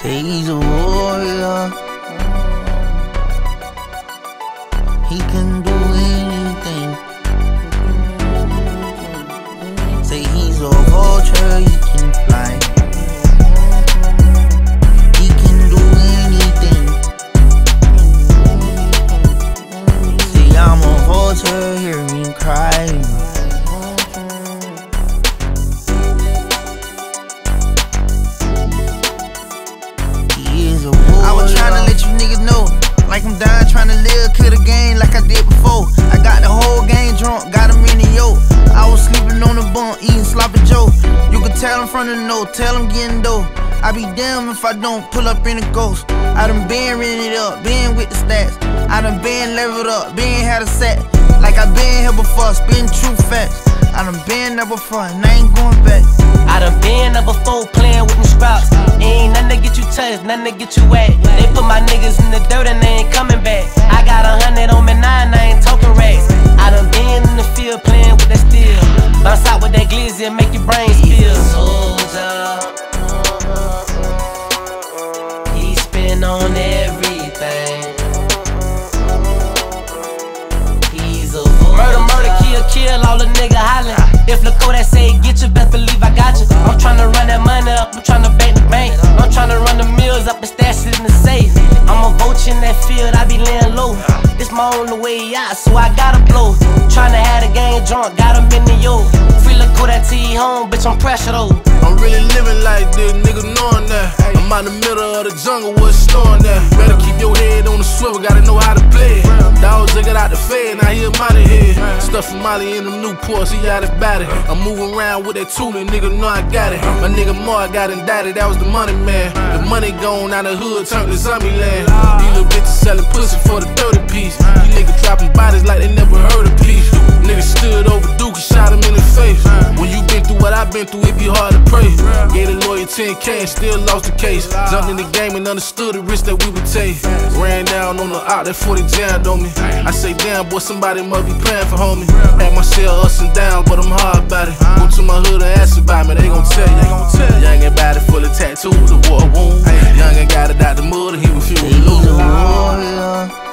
Say he's a warrior. He can do anything. Say he's a vulture, he can fly. He can do anything. Say I'm a vulture, hear me cry. I was tryna let you niggas know, like I'm down tryna live, kill the game like I did before. I got the whole game drunk, got him in the yoke. I was sleeping on the bunk, eating sloppy joe. You can tell him from the note, tell him getting dough. I be damned if I don't pull up in a ghost. I done been rented up, been with the stats. I done been leveled up, been had a set. Like I been here before, spitting true facts. I done been there before, and I ain't going back. I done been there before, playing with them sprouts. Ain't nothing to get you touched, nothing to get you wet. They put my niggas in the dirt and they ain't coming back. I got 100 on me now and I ain't talking racks. I done been in the field playing with that steel. Bounce out with that glizzy and make your brain spill. Soldier, he spin on everything. He's a murder, kill, all the nigga hollin'. If Lakota say get you, best believe I got you. I'm tryna run that money up, I'm tryna bank the bank. I'm tryna run the mills up and stash it in the safe. I'm a vulture in that field, I be laying low. This my only way out, so I gotta blow. Tryna have the gang drunk, got him in the yoke. Free Lakota T home, bitch, I'm pressure though. I'm really living like this, nigga knowing that. I'm out in the middle of the jungle, what's snowing that. Better keep your head on the swivel, gotta know how to play. Dogs they got out the fed, now he a Molly head. Stuff from Molly in them Newports, he out his body. I'm moving around with that tooling, nigga know I got it. My nigga Mark got indicted, that was the money man. The money gone out the hood, turned to zombie land. These little bitches selling pussy for the 30 piece. These niggas dropping bodies like they never heard a piece. Niggas stood over Duke and shot him in the face. When you been through what I been through, it be hard to pray. Gave the lawyer 10K and still lost the case. Jumped in the game and understood the risk that we would take. Ran down on the out, that 40 jammed on me. I say damn boy, somebody must be praying for homie. Had my share ups and downs, but I'm hard about it. Go to my hood and ask about me, they gon' tell you. Youngin' body full of tattoos, the war wound. Youngin' got it out the mud and he refused to lose. He's a warrior.